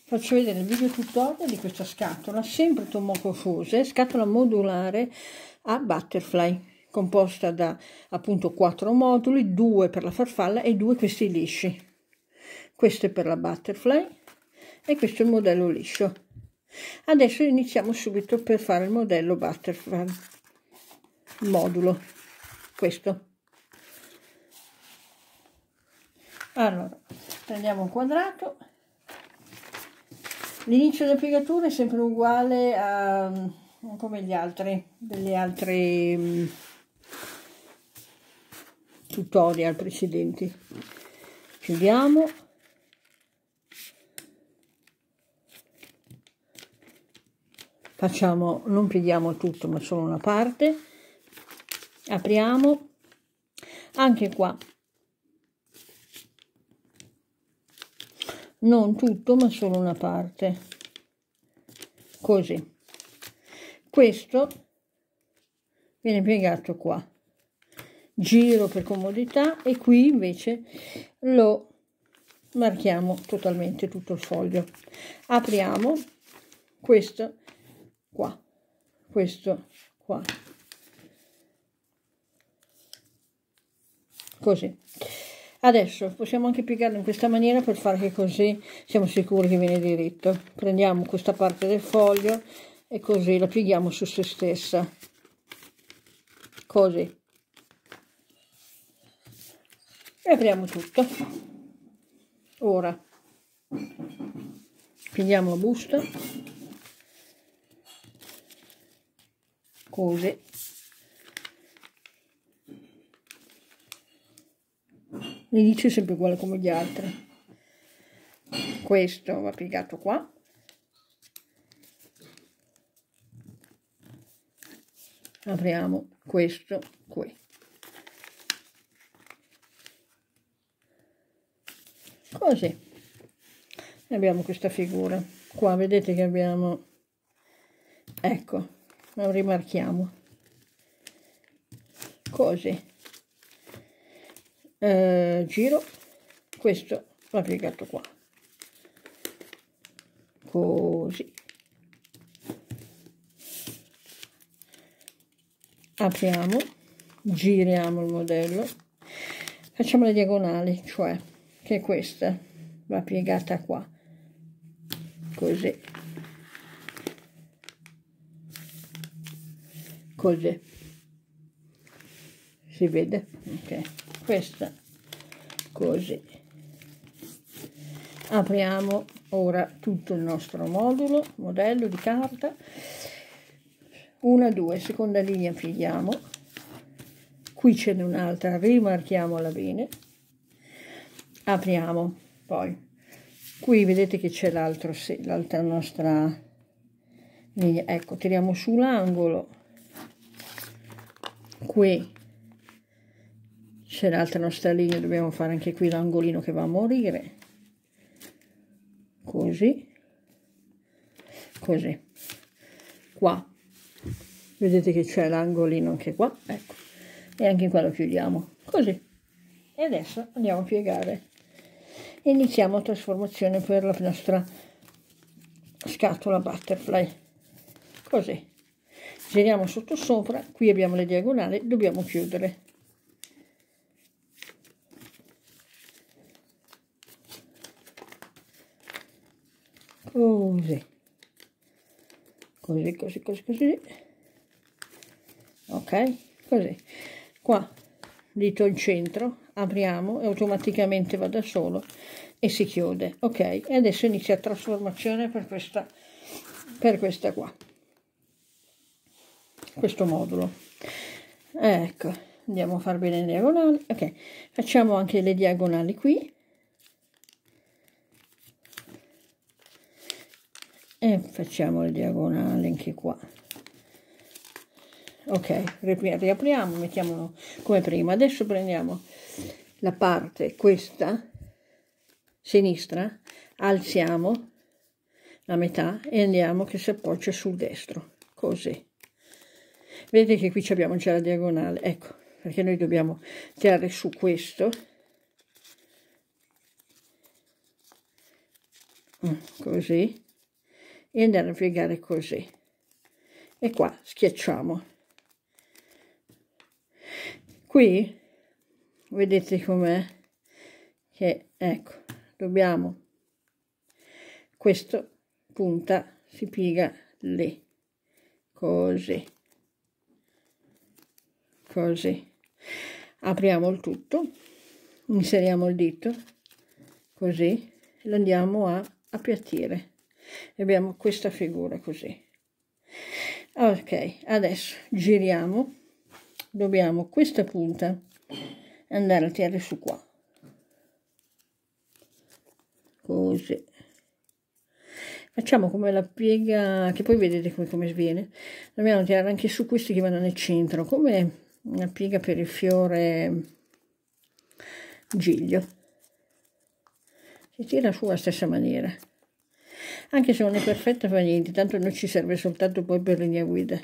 Faccio vedere il video tutorial di questa scatola, sempre Tomoko Fuse, scatola modulare a butterfly, composta da appunto 4 moduli, 2 per la farfalla e 2 questi lisci. Questo è per la butterfly e questo è il modello liscio. Adesso iniziamo subito per fare il modello butterfly, il modulo, questo. Allora, prendiamo un quadrato. L'inizio della piegatura è sempre uguale a come gli altri, delle altre tutorial precedenti. Chiudiamo. Facciamo, non pieghiamo tutto ma solo una parte. Apriamo. Anche qua. Non tutto ma solo una parte, così. Questo viene piegato qua, giro per comodità, e qui invece lo marchiamo totalmente tutto il foglio. Apriamo questo qua, così. Adesso possiamo anche piegarlo in questa maniera per fare che così siamo sicuri che viene diritto. Prendiamo questa parte del foglio e così la pieghiamo su se stessa, così, e apriamo tutto. Ora pieghiamo la busta, così. L'inizio è sempre uguale come gli altri. Questo va piegato qua. Apriamo questo qui. Così. E abbiamo questa figura. Qua vedete che abbiamo, ecco, lo rimarchiamo. Così. Giro, questo va piegato qua, così. Apriamo, giriamo il modello, facciamo le diagonali, cioè che questa va piegata qua, così, così, si vede? Ok. Questa così. Apriamo ora tutto il nostro modello di carta. 1, 2, seconda linea pieghiamo. Qui ce n'è un'altra, rimarchiamola bene. Apriamo, poi qui vedete che c'è l'altra nostra linea. Ecco, tiriamo su l'angolo. Qui c'è l'altra nostra linea, dobbiamo fare anche qui l'angolino che va a morire, così, così. Qua vedete che c'è l'angolino anche qua, ecco, e anche qua lo chiudiamo, così. E adesso andiamo a piegare. Iniziamo la trasformazione per la nostra scatola butterfly, così. Giriamo sotto sopra, qui abbiamo le diagonali, dobbiamo chiudere. Così, così, così, così, così, ok, così. Qua dito in centro, apriamo e automaticamente va da solo e si chiude, ok. E adesso inizia la trasformazione per questa qua, questo modulo. Ecco, andiamo a far bene le diagonali, ok. Facciamo anche le diagonali qui. E facciamo le diagonali anche qua, ok. Riapriamo, mettiamolo come prima. Adesso prendiamo la parte questa sinistra, alziamo la metà e andiamo che si appoggia sul destro, così. Vedete che qui abbiamo già la diagonale, ecco, perché noi dobbiamo tirare su questo così, e andare a piegare così, e qua schiacciamo. Qui vedete com'è, che ecco, dobbiamo, questo punta, si piega lì, così, così, apriamo il tutto, inseriamo il dito, così, e lo andiamo a appiattire, e abbiamo questa figura così. Ok, adesso giriamo, dobbiamo questa punta andare a tirare su qua, così. Facciamo come la piega, che poi vedete come sviene, dobbiamo tirare anche su questi che vanno nel centro, come una piega per il fiore giglio. Si tira su alla stessa maniera, anche se non è perfetta fa niente, tanto non ci serve soltanto poi per linea guida.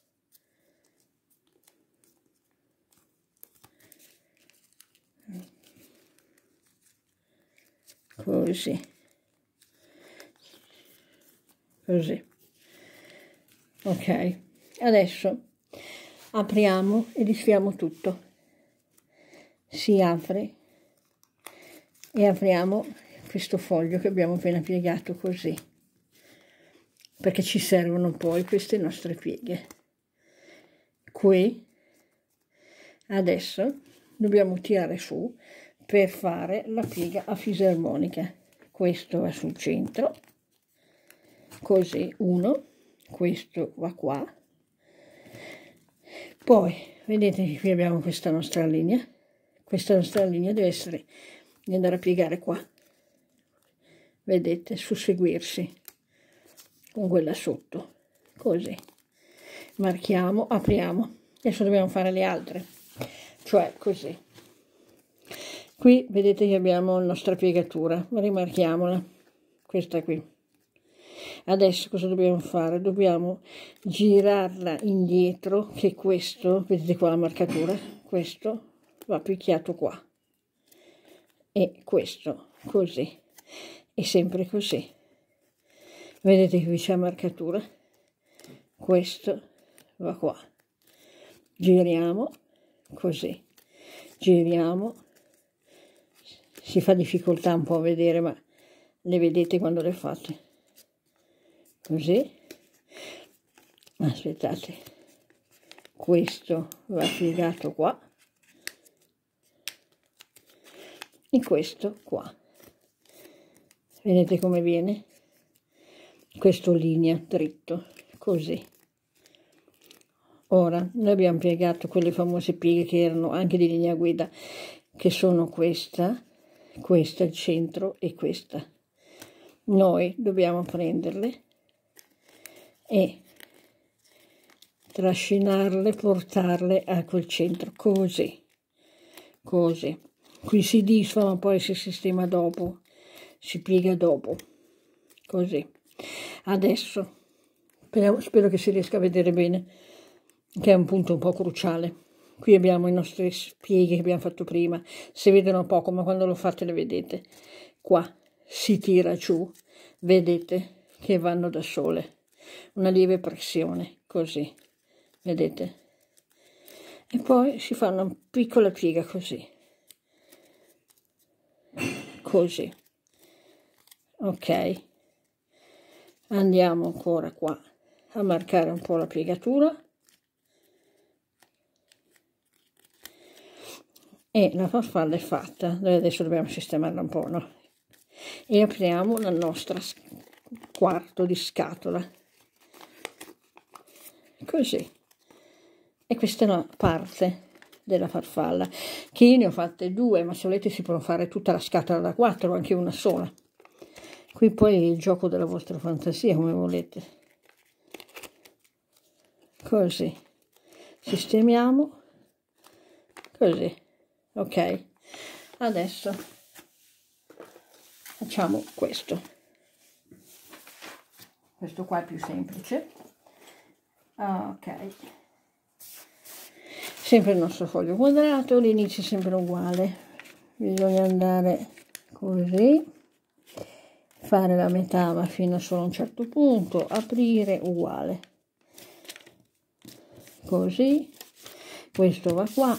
Così, così. Ok, adesso apriamo e disfiamo tutto, si apre e apriamo questo foglio che abbiamo appena piegato così, perché ci servono poi queste nostre pieghe. Qui adesso dobbiamo tirare su per fare la piega a fisarmonica. Questo va sul centro, così, uno, questo va qua, poi vedete che qui abbiamo questa nostra linea deve essere di andare a piegare qua, vedete, susseguirsi con quella sotto, così, marchiamo, apriamo. Adesso dobbiamo fare le altre, cioè così. Qui vedete che abbiamo la nostra piegatura, rimarchiamola, questa qui. Adesso cosa dobbiamo fare? Dobbiamo girarla indietro, che questo, vedete qua la marcatura, questo va picchiato qua, e questo così, e sempre così. Vedete che qui c'è la marcatura, questo va qua, giriamo così, giriamo, si fa difficoltà un po' a vedere, ma le vedete quando le fate, così. Aspettate, questo va piegato qua e questo qua, vedete come viene? Questo linea dritto, così. Ora noi abbiamo piegato quelle famose pieghe che erano anche di linea guida, che sono questa, questa, il centro e questa. Noi dobbiamo prenderle e trascinarle, portarle a quel centro, così, così. Qui si disfa, ma poi si sistema dopo, si piega dopo, così. Adesso, spero che si riesca a vedere bene, che è un punto un po' cruciale. Qui abbiamo i nostri pieghe che abbiamo fatto prima, si vedono poco, ma quando lo fate le vedete. Qua si tira giù, vedete che vanno da sole, una lieve pressione, così, vedete? E poi si fa una piccola piega così, così, ok? Andiamo ancora qua a marcare un po' la piegatura e la farfalla è fatta. Noi adesso dobbiamo sistemarla un po', no? E apriamo la nostra quarto di scatola, così. E questa è una parte della farfalla, che io ne ho fatte due, ma se volete si può fare tutta la scatola da 4 o anche una sola. Qui poi è il gioco della vostra fantasia, come volete. Così. Sistemiamo. Così. Ok. Adesso facciamo questo. Questo qua è più semplice. Ok. Sempre il nostro foglio quadrato, l'inizio è sempre uguale. Bisogna andare così. fare la metà ma fino a solo a un certo punto, aprire uguale, così, questo va qua,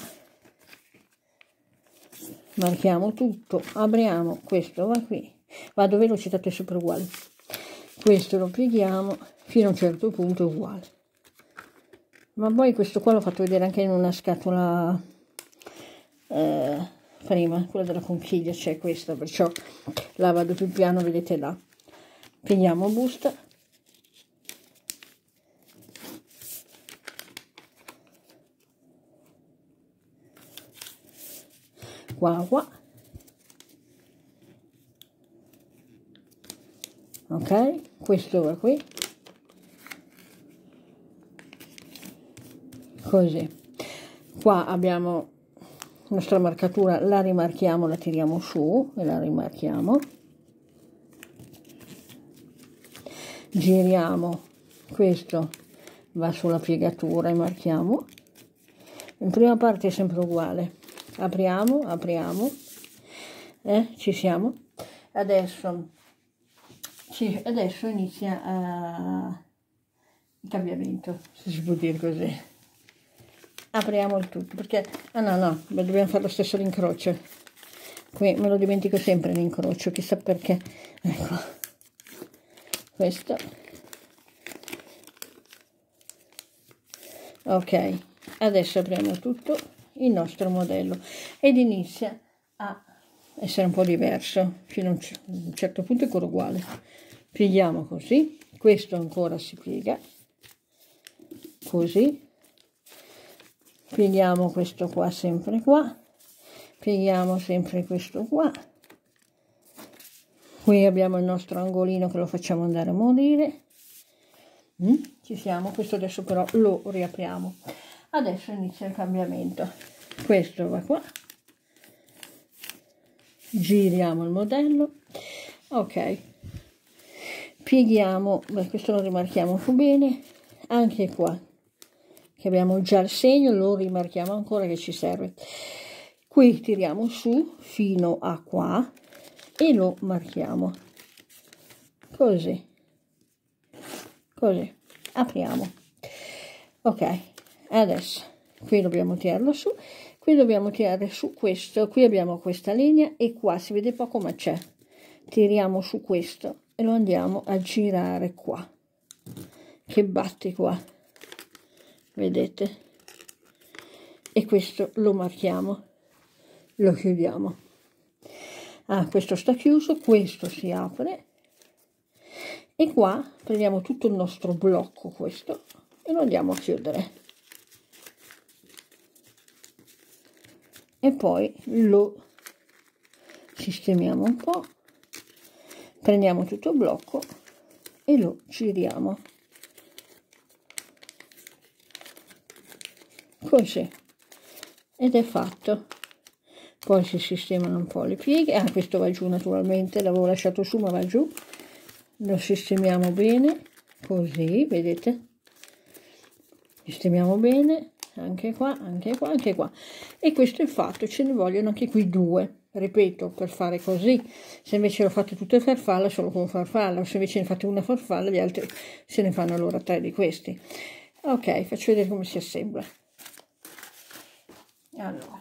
marchiamo tutto, apriamo, questo va qui, vado veloce, tanto è sempre uguale, questo lo pieghiamo fino a un certo punto uguale. Ma poi questo qua l'ho fatto vedere anche in una scatola prima, quella della conchiglia c'è questa, perciò la vado più piano, vedete là. Pieghiamo busta, qua, ok, questo va qui, così. Qua abbiamo la nostra marcatura, la rimarchiamo, la tiriamo su e la rimarchiamo, giriamo, questo va sulla piegatura e marchiamo. In prima parte è sempre uguale, apriamo, ci siamo. Adesso inizia il cambiamento, se si può dire così. Apriamo il tutto, perché no, dobbiamo fare lo stesso l'incrocio. Qui me lo dimentico sempre l'incrocio, chissà perché. Ecco, questo. Ok, adesso apriamo tutto il nostro modello ed inizia a essere un po' diverso, fino a un certo punto è ancora uguale. Pieghiamo così, questo ancora si piega, così. Pieghiamo questo qua sempre qua, pieghiamo sempre questo qua, qui abbiamo il nostro angolino che lo facciamo andare a morire, ci siamo, questo adesso però lo riapriamo. Adesso inizia il cambiamento, questo va qua, giriamo il modello, ok, pieghiamo, questo lo rimarchiamo bene, anche qua che abbiamo già il segno, lo rimarchiamo ancora che ci serve. Qui tiriamo su fino a qua e lo marchiamo così, apriamo. Ok, adesso qui dobbiamo tirarlo su, qui dobbiamo tirare su questo, qui abbiamo questa linea e qua si vede poco ma c'è, tiriamo su questo e lo andiamo a girare qua, che batte qua, vedete, e questo lo marchiamo, lo chiudiamo. Questo sta chiuso, questo si apre e qua prendiamo tutto il nostro blocco, questo, e lo andiamo a chiudere e poi lo sistemiamo un po', prendiamo tutto il blocco e lo giriamo così ed è fatto. Poi si sistemano un po' le pieghe, questo va giù naturalmente, l'avevo lasciato su ma va giù, lo sistemiamo bene così, vedete, sistemiamo bene anche qua, e questo è fatto. Ce ne vogliono anche qui due, ripeto, per fare così. Se invece lo fate tutte farfalle, solo con farfalla, o se invece ne fate una farfalla, gli altri se ne fanno allora 3 di questi. Ok, faccio vedere come si assembla. Allora,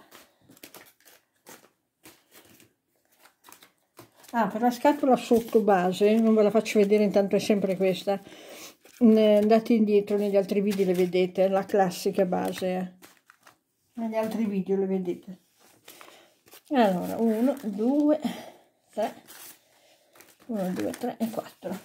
per la scatola sotto base, non ve la faccio vedere, intanto è sempre questa, andate indietro negli altri video, le vedete, la classica base, negli altri video le vedete. Allora, 1, 2, 3, 1, 2, 3 e 4.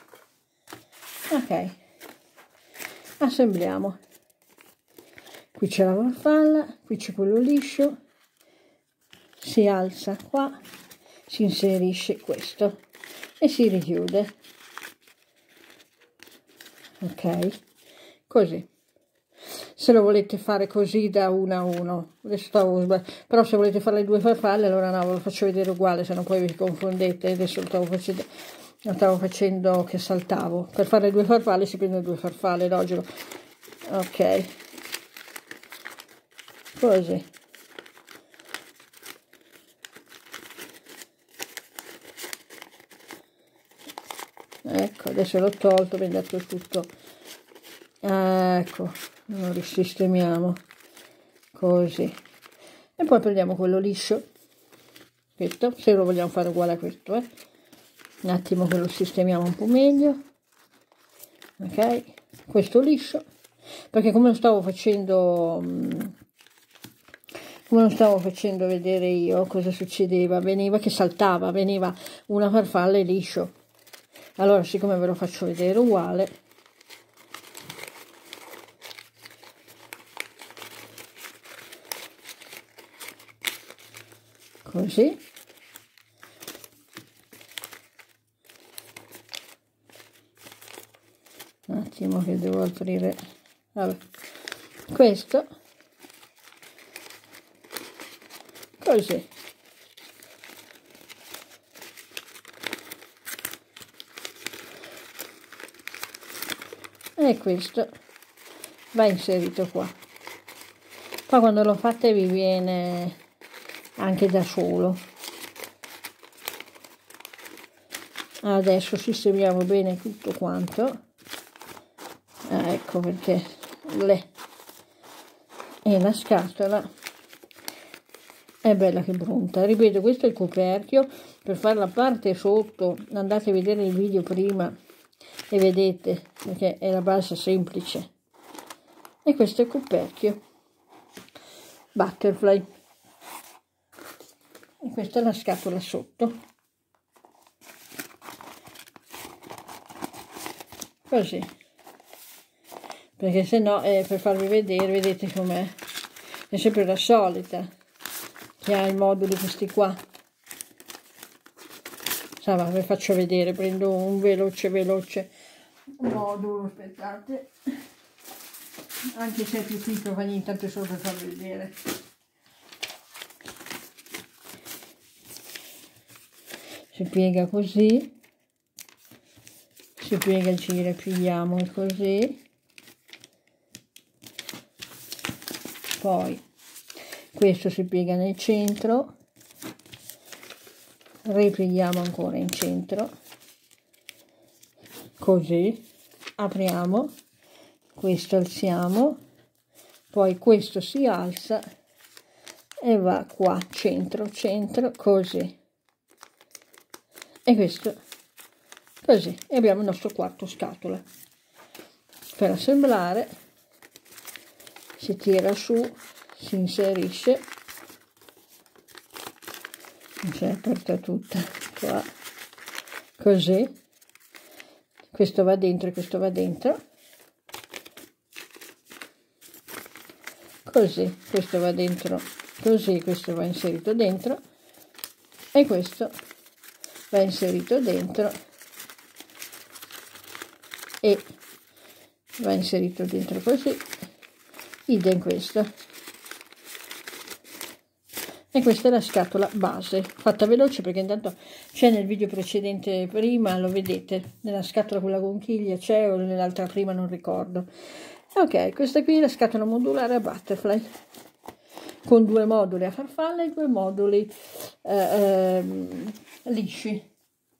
Ok, assembliamo. Qui c'è la farfalla, qui c'è quello liscio, si alza qua, si inserisce questo e si richiude. Ok, così. Se lo volete fare così da 1 a 1, adesso però se volete fare le 2 farfalle, allora no, ve lo faccio vedere uguale, se no poi vi confondete. Adesso lo stavo facendo che saltavo. Per fare le 2 farfalle si prendono 2 farfalle, logico. Ok, così. ecco, adesso l'ho tolto, mi è dato tutto, ecco, lo risistemiamo così, e poi prendiamo quello liscio, questo, se lo vogliamo fare uguale a questo, un attimo che lo sistemiamo un po' meglio, ok, questo liscio, perché come lo stavo facendo vedere io, cosa succedeva, veniva che saltava, veniva una farfalla e liscio. Allora, siccome ve lo faccio vedere uguale, così, un attimo che devo aprire, vabbè, questo, così, e questo va inserito qua. Poi quando lo fate vi viene anche da solo. Adesso sistemiamo bene tutto quanto, ecco perché e la scatola è bella che brunta. Ripeto, questo è il coperchio. Per fare la parte sotto andate a vedere il video prima e vedete, perché è la base semplice, e questo è il coperchio Butterfly, e questa è la scatola sotto, così, perché se no per farvi vedere, vedete com'è, è sempre la solita, che ha i moduli questi qua. Allora, vi faccio vedere, prendo un veloce modulo, aspettate, anche se è più piccolo, fa niente, tanto solo per farvi vedere. Si piega così, si piega, ci ripigliamo così, poi questo si piega nel centro, ripieghiamo ancora in centro, così, apriamo, questo alziamo, poi questo si alza e va qua, centro, così, e questo così, e abbiamo il nostro quarto scatola. Per assemblare si tira su, si inserisce, si è aperta tutta qua, così, questo va dentro e questo va dentro, così, questo va dentro così, questo va inserito dentro e questo va inserito dentro e va inserito dentro così, idem questo. E questa è la scatola base, fatta veloce perché intanto c'è nel video precedente prima, lo vedete, nella scatola con la conchiglia c'è, o nell'altra prima non ricordo. Ok, questa qui è la scatola modulare a Butterfly, con 2 moduli a farfalla e 2 moduli lisci,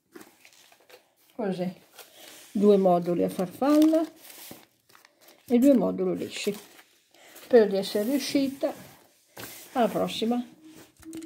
così, 2 moduli a farfalla e 2 moduli lisci. Spero di essere riuscita. Alla prossima.